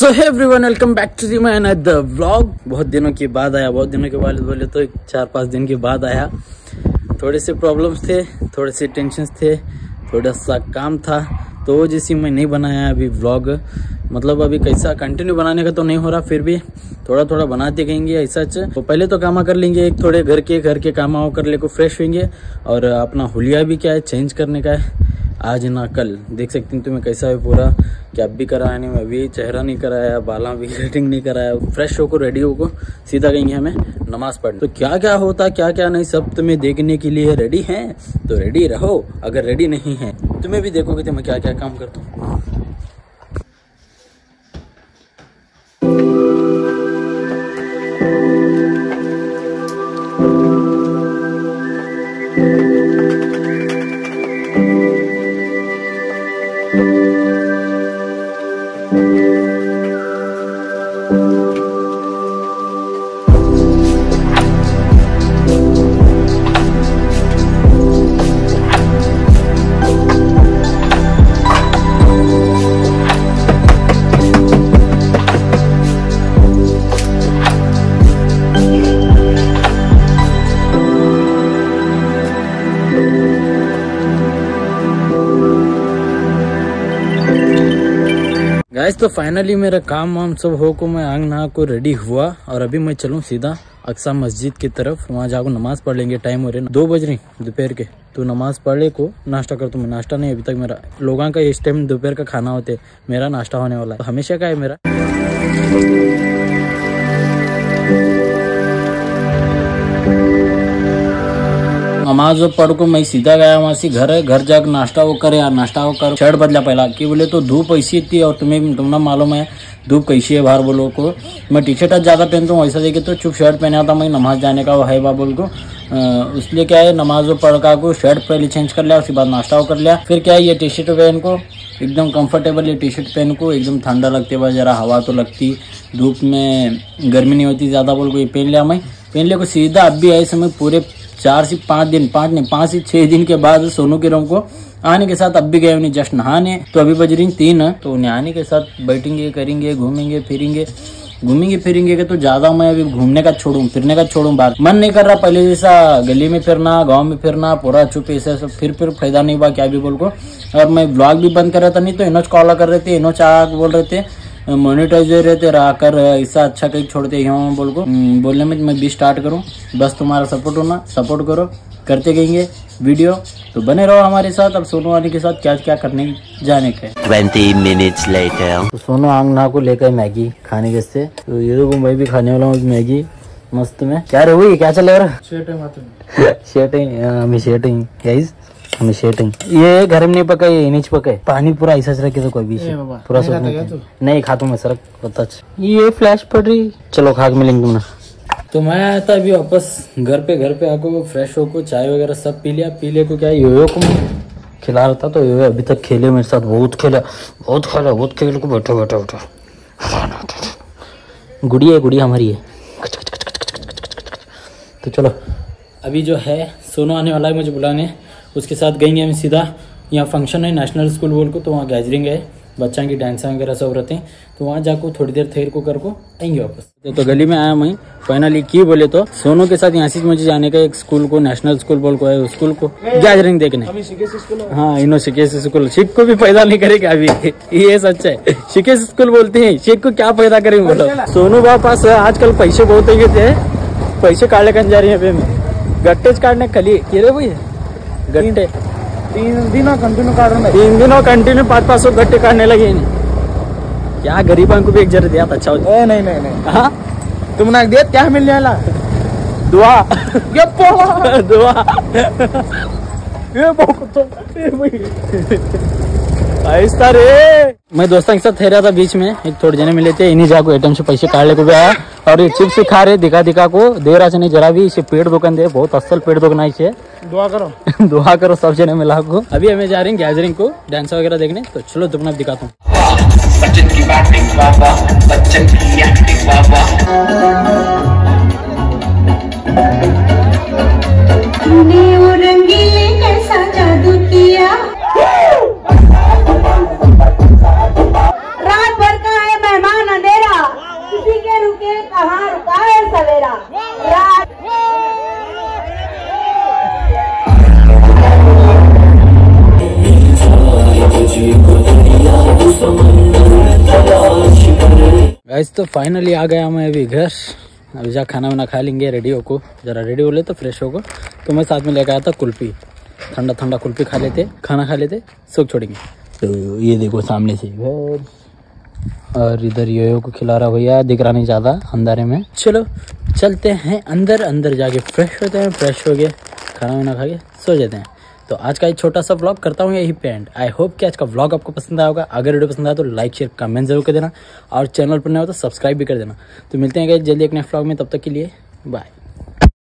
So hey everyone, welcome back to the my another vlog. बहुत दिनों के बाद आया, बहुत दिनों के बाद बोले तो 4-5 दिन के बाद आया। थोड़े से प्रॉब्लम्स थे, थोड़े से टेंशन्स थे, थोड़ा सा काम था, तो जैसे मैं नहीं बनाया अभी व्लॉग। मतलब अभी कैसा कंटिन्यू बनाने का तो नहीं हो रहा, फिर भी थोड़ा थोड़ा बनाते गएंगे ऐसा। तो पहले तो कामा कर लेंगे, एक थोड़े घर के कामा कर ले को फ्रेश होंगे। और अपना हुलिया भी क्या है चेंज करने का है आज ना कल। देख सकते हैं तुम्हें कैसा है पूरा, कैप भी कराया नहीं, मैं भी चेहरा नहीं कराया, बाला भी कटिंग नहीं कराया। फ्रेश होकर रेडी होकर सीधा गएंगे हमें नमाज पढ़ने। तो क्या क्या होता क्या क्या नहीं सब तुम्हें देखने के लिए रेडी हैं, तो रेडी रहो। अगर रेडी नहीं है तुम्हें भी देखोगे तो मैं क्या क्या काम करता हूँ। गाइस तो फाइनली मेरा काम वाम सब हो को मैं आंग नहा को रेडी हुआ और अभी मैं चलूँ सीधा अक्सा मस्जिद की तरफ। वहाँ जाकर नमाज पढ़ लेंगे। टाइम हो रहे 2 बज रही दोपहर के। तो नमाज पढ़ ले को नाश्ता कर। तो मैं नाश्ता नहीं अभी तक, मेरा लोगों का इस टाइम दोपहर का खाना होते, मेरा नाश्ता होने वाला है। तो हमेशा का है मेरा। नमाज पढ़ को मैं सीधा गया वहाँ से घर जाकर नाश्ता वो करे यार। नाश्ता वो कर शर्ट बदला पहला कि बोले तो धूप ऐसी थी और तुम्हें मालूम है धूप कैसी है बाहर। बोलो को मैं टी शर्ट ज्यादा पहनता हूँ, ऐसा देखे तो चुप शर्ट पहना था मैं नमाज जाने का वो है बा बोल को। इसलिए क्या है नमाज पढ़ का को शर्ट पहले चेंज कर लिया, उसके बाद नाश्ता कर लिया। फिर क्या है ये टी शर्ट पहन को एकदम कंफर्टेबल, ये टी शर्ट पहन को एकदम ठंडा लगते बा, जरा हवा तो लगती, धूप में गर्मी नहीं होती ज्यादा बोल को ये पहन लिया मैं। पहन लिया को सीधा अब भी ऐसे मैं पूरे 4 से 5 से 6 दिन के बाद सोनू के रूम को आने के साथ अब भी गए उन्हें जस्ट नहाने। तो अभी बज रही 3, तो उन्हें आने के साथ बैठेंगे, करेंगे, घूमेंगे फिरेंगे तो ज्यादा मैं अभी घूमने का छोड़ूं, फिरने का छोड़ूं। बात मन नहीं कर रहा पहले जैसा गली में फिरना, गांव में फिरना, पूरा चुप ऐसा सब फिर फायदा नहीं हुआ क्या भी बोल को। और मैं ब्लॉग भी बंद कर रहा था, नहीं तो इनोच कॉल कर रहे थे, इनोच बोल रहे थे मोनेटाइज दे रहे थे आकर ऐसा अच्छा कहीं छोड़ते यहाँ बोल को बोलने में मैं भी स्टार्ट करूँ। बस तुम्हारा सपोर्ट करो, करते गएंगे वीडियो। तो बने रहो हमारे साथ। अब सोनू आने के साथ क्या क्या करने जाने के 20 minutes later। तो सोनू आंगना को लेकर मैगी खाने के से, तो ये तो मैं भी खाने वाला हूँ मैगी मस्त में। क्या रे हुई क्या चल रहा शेटिंग ये घर में नहीं पकाए, ये नीचे पकाए। पानी पूरा ऐसा रखे तो कोई भी पूरा नहीं खाता मैं सरक पता। ये फ्लैश पड़ रही, चलो खा के मिलेंगे तुमने। तो मैं आया था अभी वापस घर पे आको फ्रेश होको चाय वगैरह सब पी ले को क्या योयो को खिला रहा था। तो योयो अभी तक खेले मेरे साथ, बहुत खेला को बैठो गुड़िया हमारी है। तो चलो अभी जो है सोनू आने वाला है मुझे बुलाने, उसके साथ गएंगे हम सीधा। यहाँ फंक्शन है नेशनल स्कूल बोल को, तो वहाँ गैदरिंग है, बच्चा की डांस वगैरह सब रहते हैं। तो वहाँ जाकर थोड़ी देर ठहर को कर को आएंगे वापस। तो गली में आया मैं फाइनली की बोले तो सोनू के साथ यहाँ से मुझे जाने का एक स्कूल को, नेशनल स्कूल बोल को है, उस स्कूल को गैदरिंग देखने। हाँ इनो शिकेश स्कूल, शिक को भी पैदा नहीं करेगा अभी ये सच है। शिकेश स्कूल बोलते हैं, शिक को क्या पैदा करेंगे बोलो। सोनू बाबा पास आजकल पैसे बहुत ही थे, पैसे काटने कर जा रही है गट्टे काटने कली भाई गट्टे 3 दिनों कंटिन्यू काट रहे, 3 दिनों कंटिन्यू 500 गट्टे काटने लगे। क्या गरीबों को भी एक जरा दिया अच्छा होता। नहीं हाँ तुमने दिया क्या मिलने वाला दुआ ऐसा रे। मैं दोस्तों के साथ ठहरा था बीच में, एक थोड़े जने मिले थे, इन्हीं जाको एटीएम से पैसे काटने को भी आया। और ये चिप्स खा रहे दिखा को दे रहा नहीं जरा भी। इसे पेड़ दुकान दे, बहुत असल पेड़ दुकान इसे दुआ करो सब जने मिला को। अभी हमें जा रहे हैं गैदरिंग को डांस वगैरह देखने। तो चलो तुमने दिखाता हूँ। बच्चन की बैटिंग बाबा, बच्चन की एक्टिंग बाबा। तूने वो रंगीले कैसा जादू किया, रात भर का है मेहमान गाइस तो फाइनली आ गया मैं अभी घर। अभी जा खाना वाना खा लेंगे, रेडी होको जरा रेडी हो ले तो फ्रेश होको। तो मैं साथ में लेकर आया था कुल्फी, ठंडा ठंडा कुल्फी खा लेते, खाना खा लेते, सोच छोड़ेंगे। तो ये देखो सामने से घर, और इधर यो को खिला रहा भैया, दिख रहा नहीं ज़्यादा अंधारे में। चलो चलते हैं अंदर, अंदर जाके फ्रेश होते हैं, फ्रेश हो गए खाना वाना खा के सो जाते हैं। तो आज का एक छोटा सा व्लॉग करता हूँ यही पे एंड। आई होप कि आज का व्लॉग आपको पसंद आया होगा। अगर वीडियो पसंद आया तो लाइक शेयर कमेंट जरूर कर देना, और चैनल पर नया हो तो सब्सक्राइब भी कर देना। तो मिलते हैं जल्दी एक नेक्स्ट व्लॉग में, तब तक के लिए बाय।